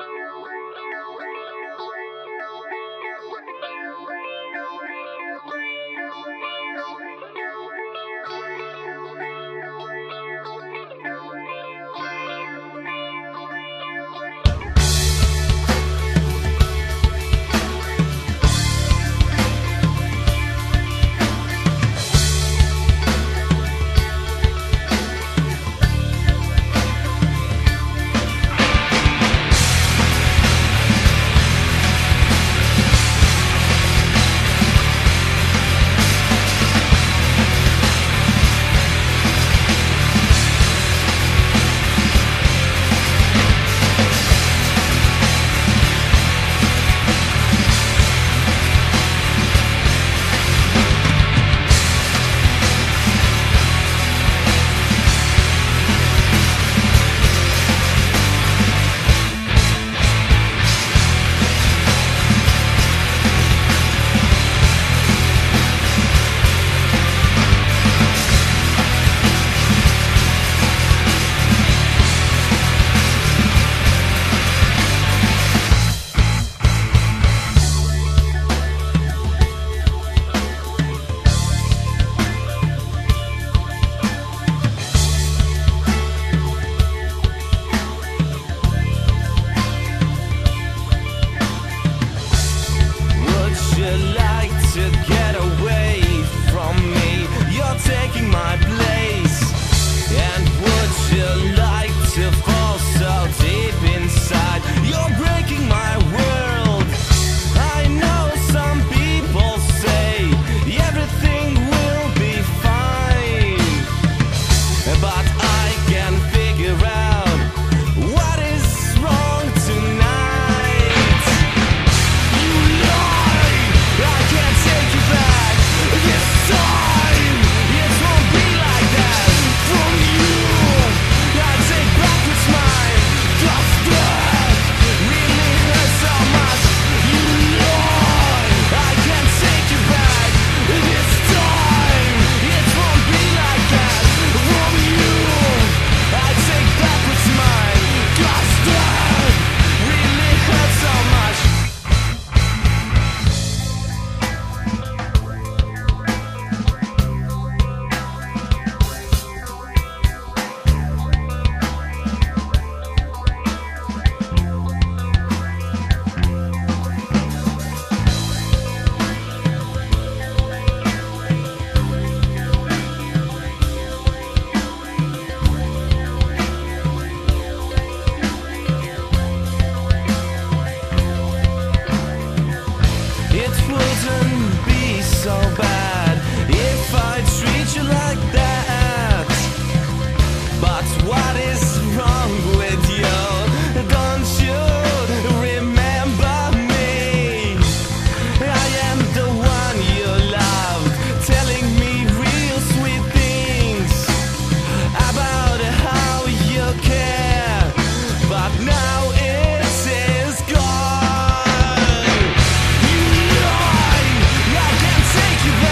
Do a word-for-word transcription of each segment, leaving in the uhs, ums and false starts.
You lie, I can't take you back.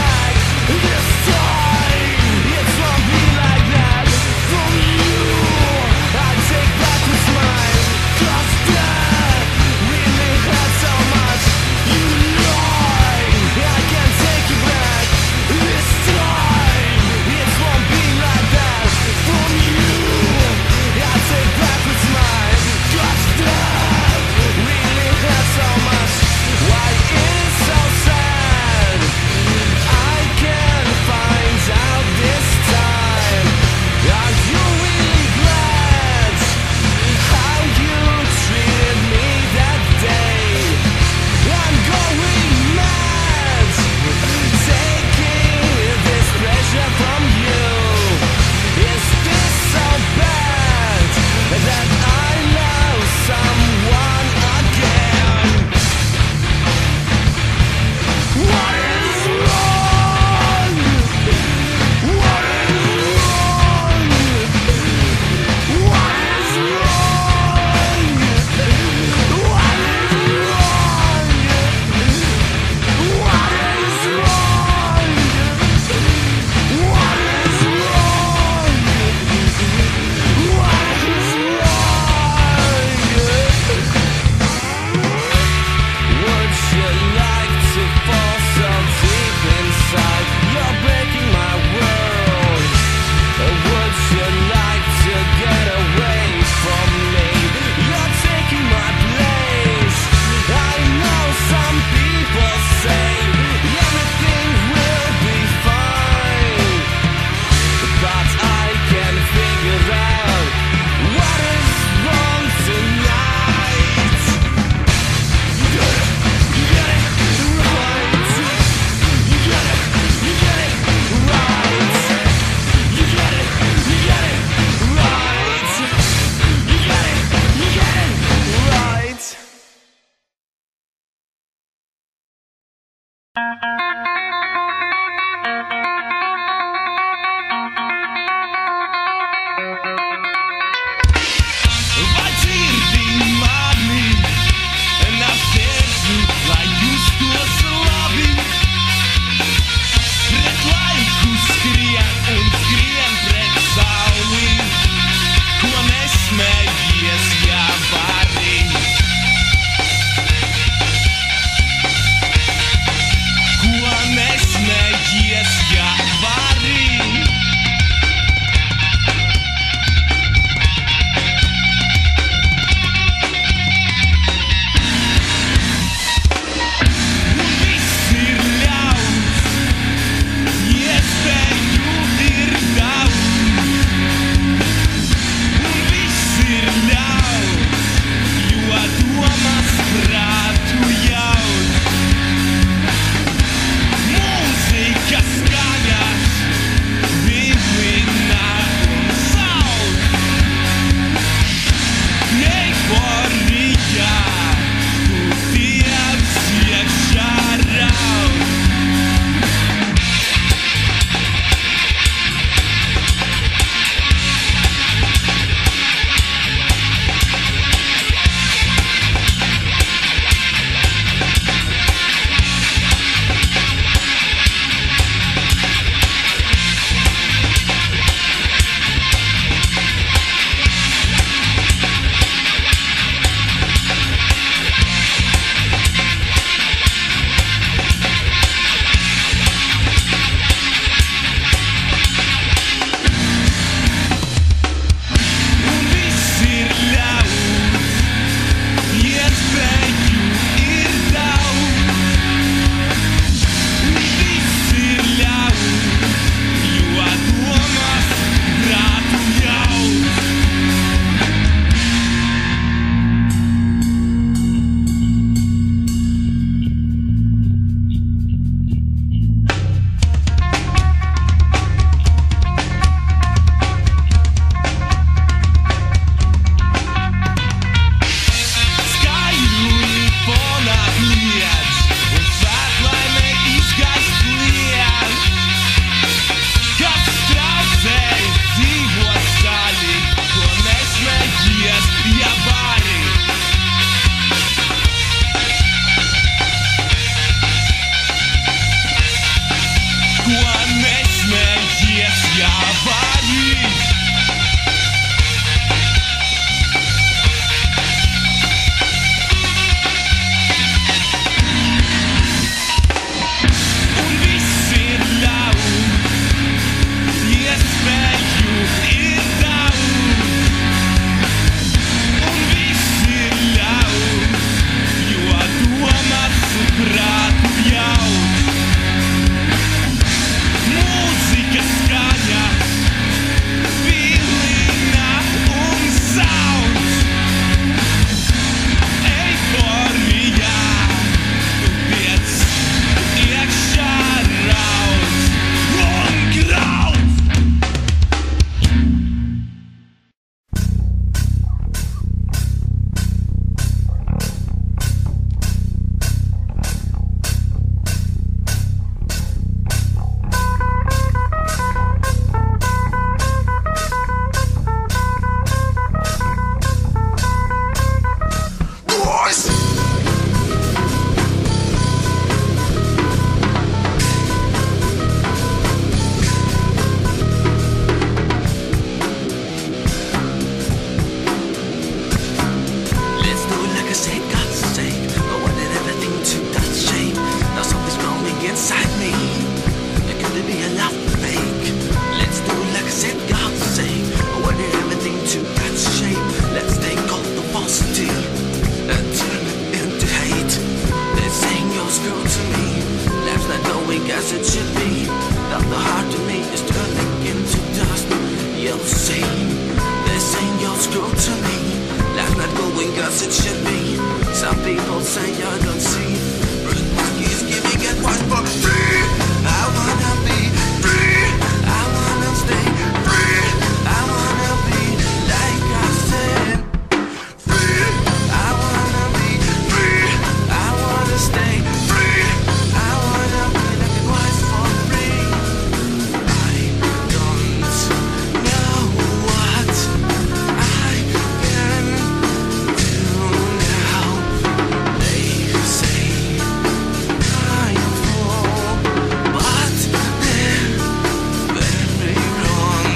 as it should be. Now the heart to me is turning into dust. You'll see, they're saying you're screwed to me. Life's not going as it should be. Some people say I don't see. Red monkeys giving advice for free. I wanna be free. I wanna stay free. I wanna be like I said. Free. I wanna be free. I wanna stay free. I wanna be like it was for free. I don't know what I can do now. They say I am full, but they're very wrong.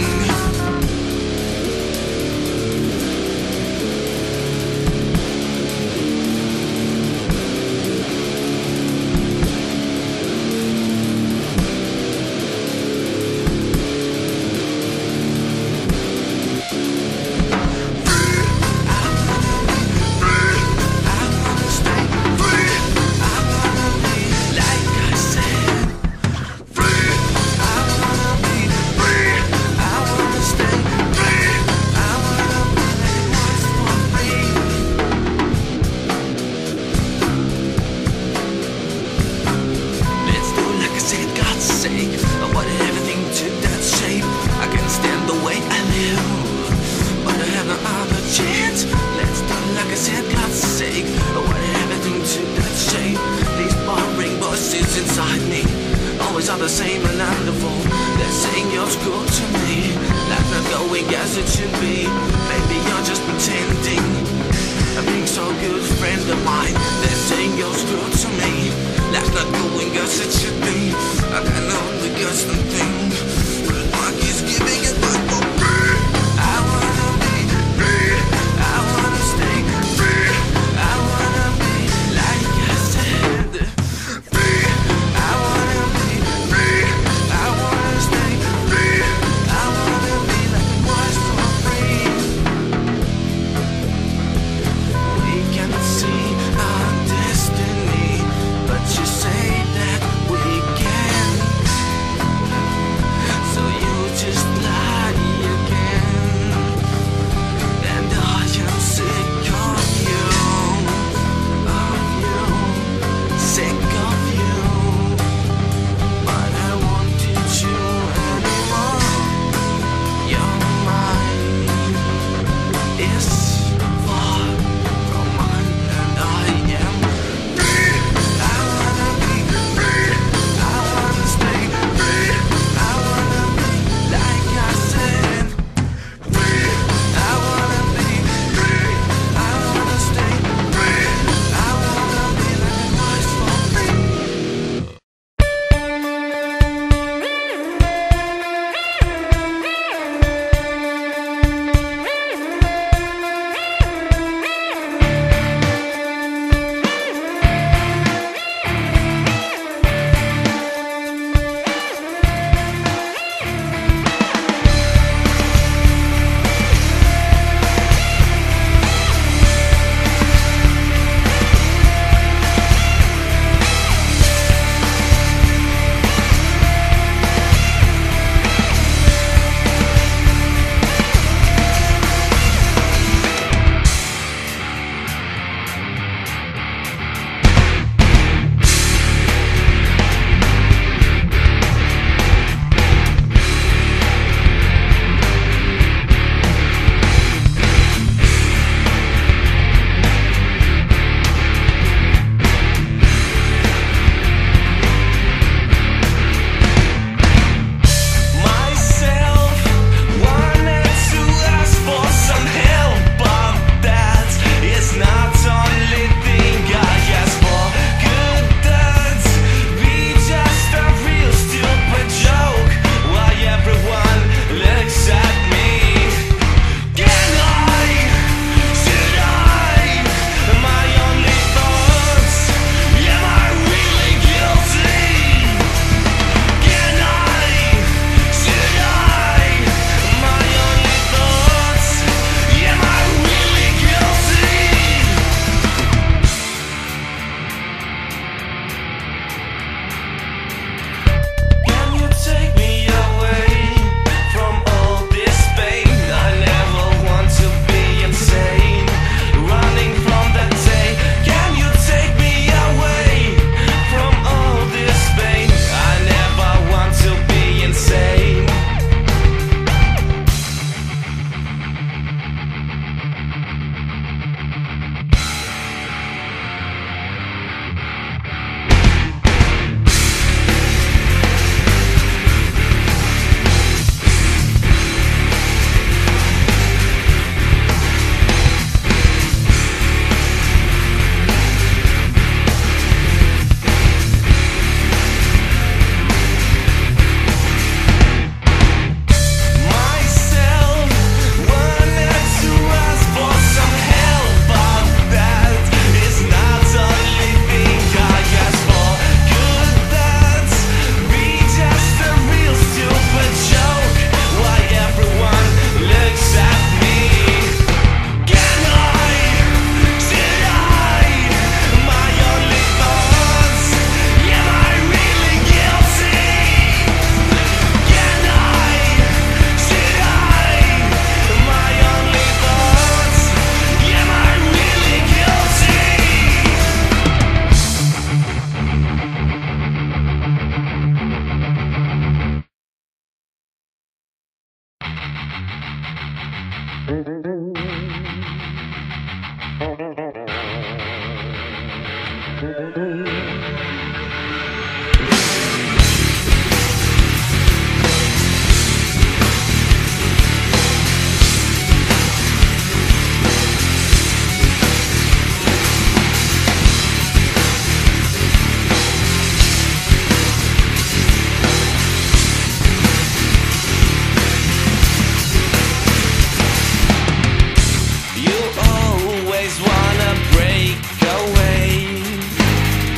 Inside me, always are the same and I'm the fool. They're saying you're screwed to me. Life's not going as it should be. Maybe you're just pretending. I'm being so good, friend of mine. They're saying you're screwed to me. Life's not going as it should be. I can only guess and think. Red monkeys giving it back for free. I wanna be free. I wanna stay free. I wanna be like I said. You always wanna break away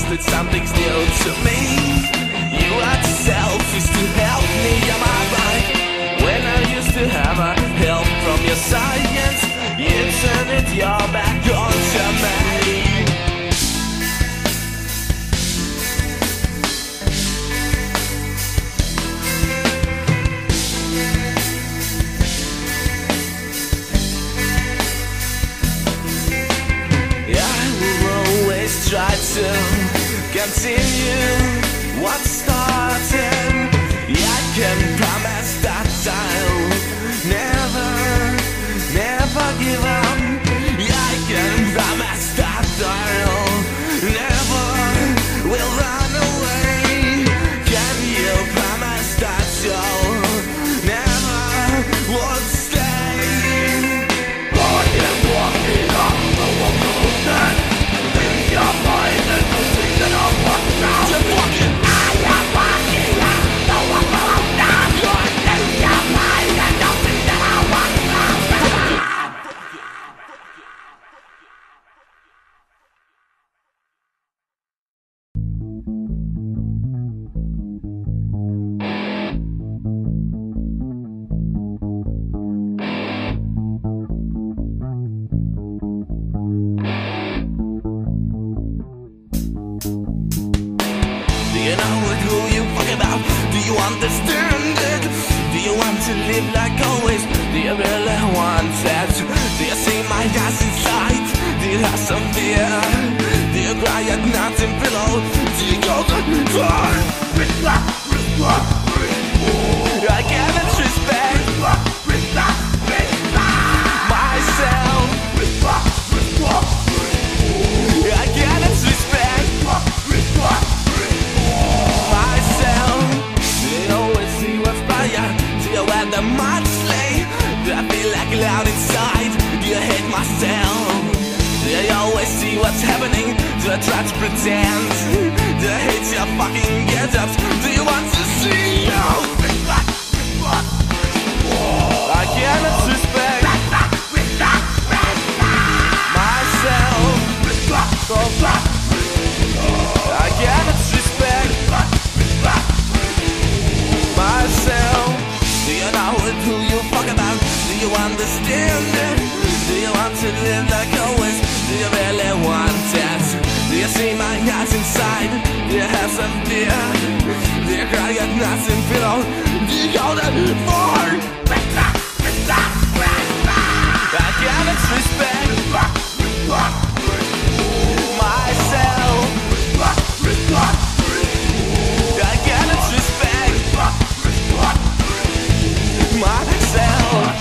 that something's new to me. You are too selfish to help me, am I right? When I used to have a help from your science, you turned it your back onto me. Try to continue what started. Yeah, I can promise that I'll never, never give up. Yeah, I can promise that I'll never will run away. Can you promise that you'll never will stay? Walking, walking up the walk of death. You're mine and the thing that I want now. You're walking, I am walking now. The walk of death. You're mine and the thing that I want now. Do you know who you fuck about? Do you understand it? Do you want to live like always? Do you really want that? Do you see my eyes inside? Do you have some fear? Do you cry at night in pillow? Do you go to far? I cannot respect myself. I cannot respect myself. Do you always see what's fire? Do you wear the mudslay? Do I feel like loud inside? Do you hate myself? Do you always see what's happening? Do I try to pretend? Do I hate your fucking get-ups? Do you want to see you? I cannot respect myself. I cannot respect myself. Do you know who you fuck about? Do you understand it? Do you want to live like always? Do you really want that? Do you see my eyes inside? Do you have some fear? Do you cry at nothing pillow? Do you go that far? I cannot respect myself. I cannot respect myself.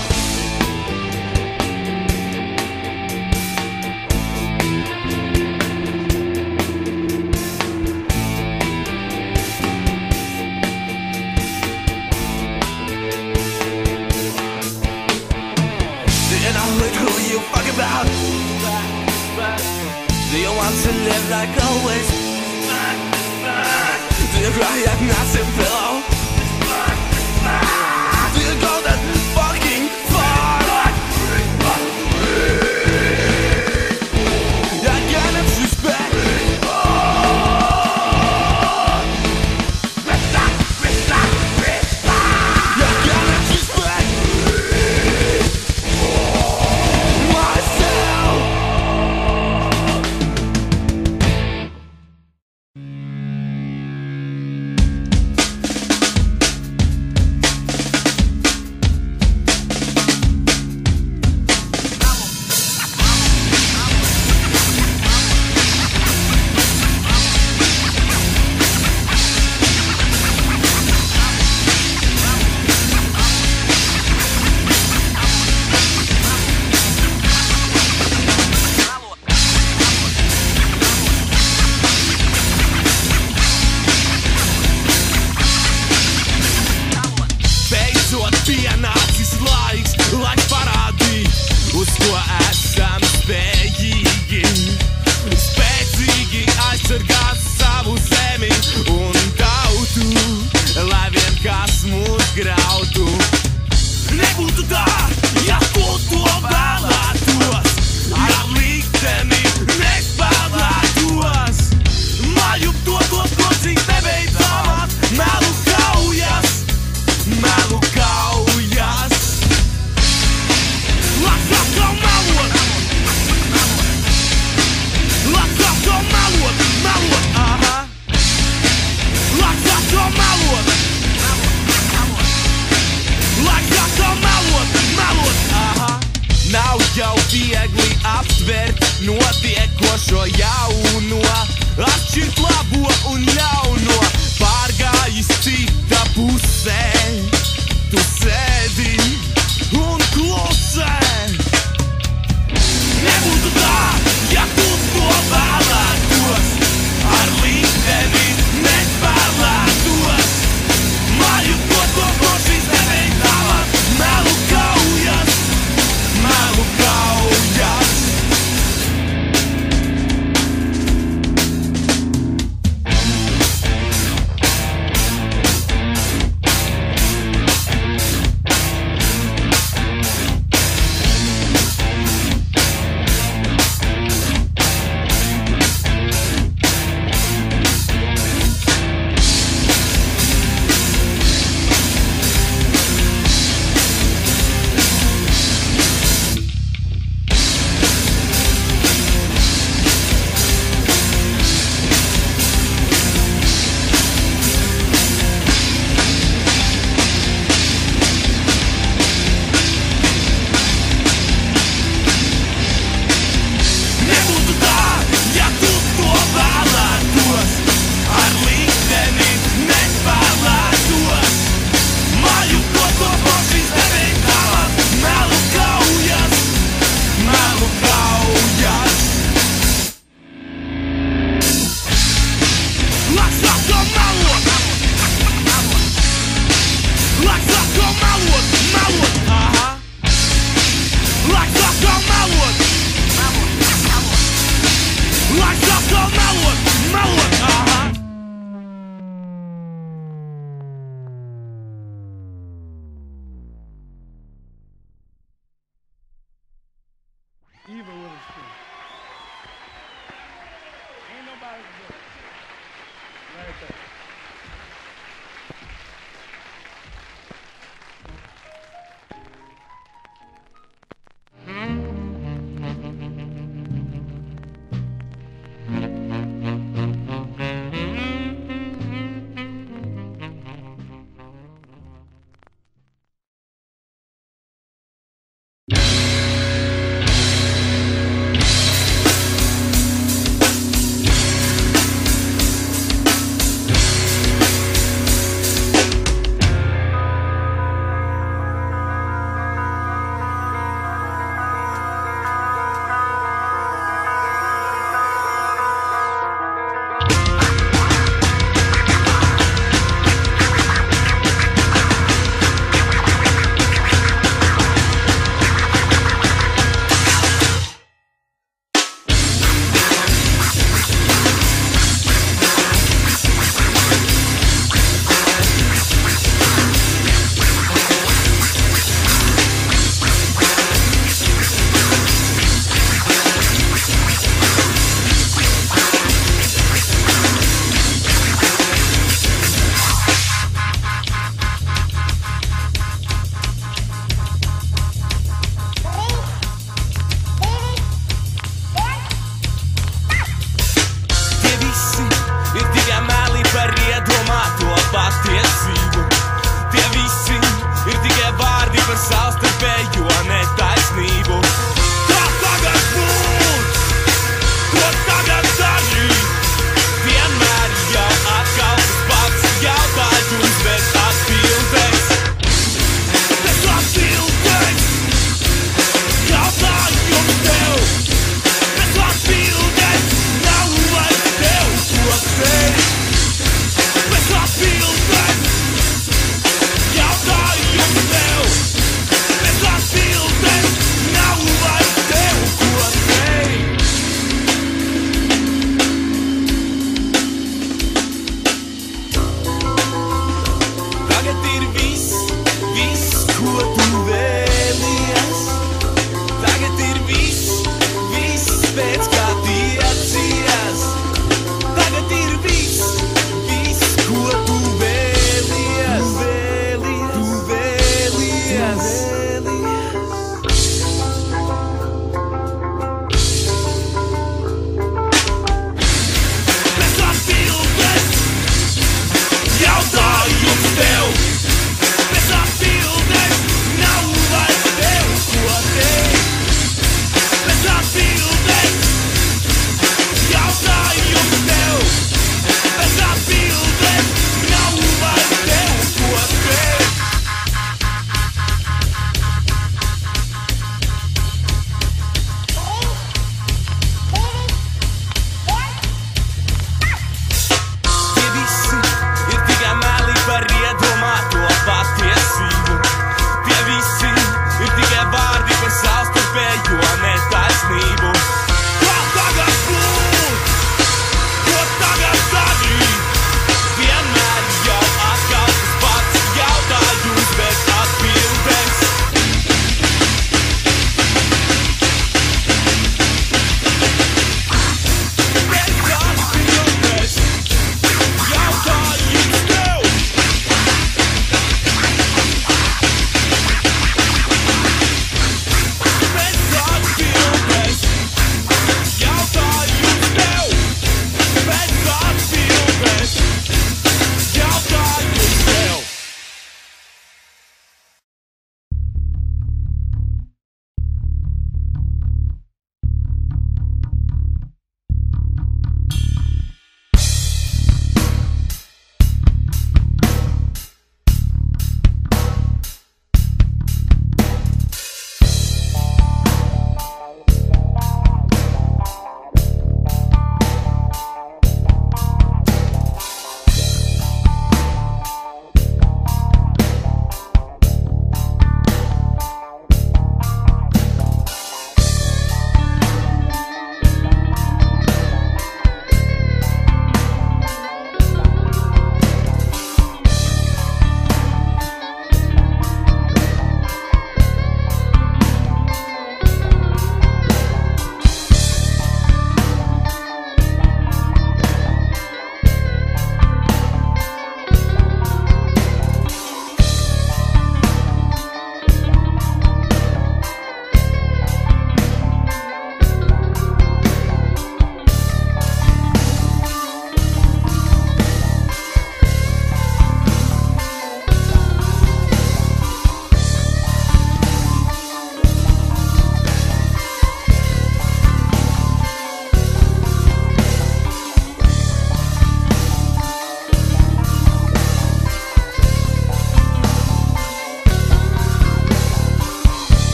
Who you fuck about? Do you want to live like always? Do you cry at nothing pillow? Do you go that fucking far? I cannot respect I cannot respect Maju šo jauno, atšķirt labo un ļauno, pārgājis cita pusē. Tu sēdi un klusē. Nebūtu tā, ja tu to vēlētos, ar likteni nespēlētos. Māju to to pošīs tevi tālāk, melu kaujas, melu kaujas. Even with a spoon. Ain't nobody good. Right there. Yeah.